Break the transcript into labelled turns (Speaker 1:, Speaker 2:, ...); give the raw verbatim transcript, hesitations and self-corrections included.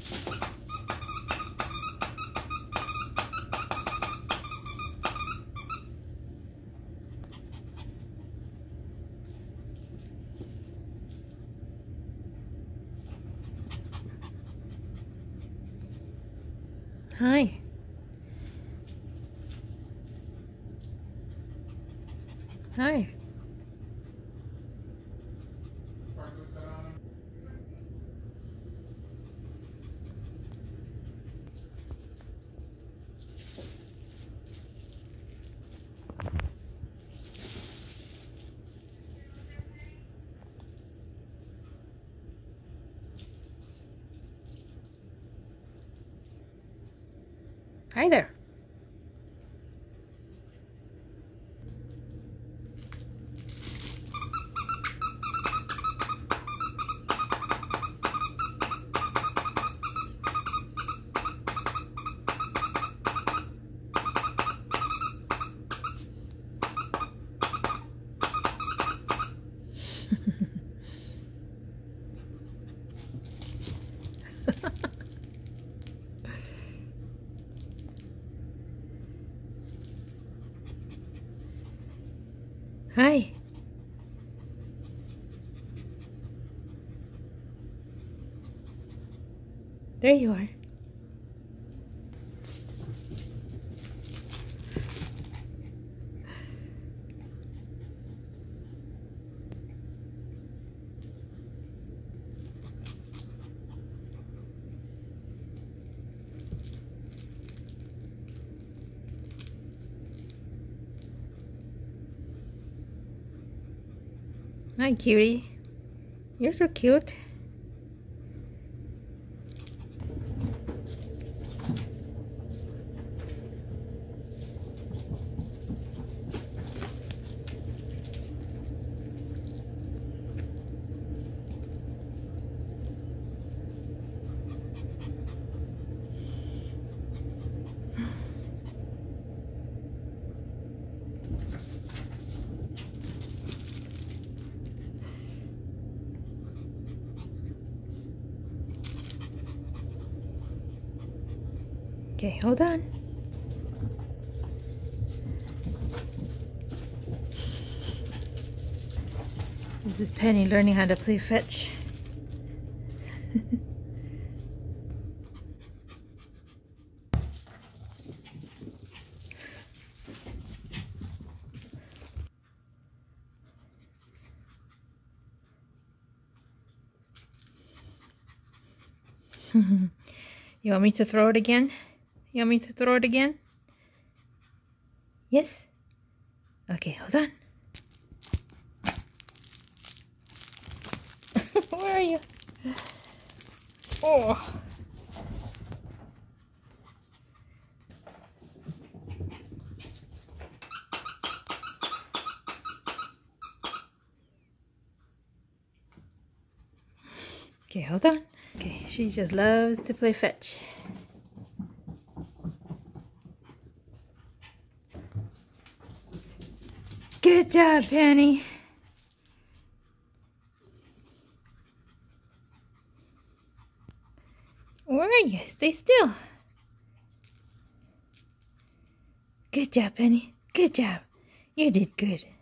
Speaker 1: Hi. Hi. Hi there. Hi. There you are. Hi, cutie. You're so cute. Okay, hold on. This is Penny learning how to play fetch. You want me to throw it again? You want me to throw it again? Yes? Okay, hold on. Where are you? Oh. Okay, hold on. Okay, she just loves to play fetch. Good job, Penny. Where are you? Stay still. Good job, Penny. Good job. You did good.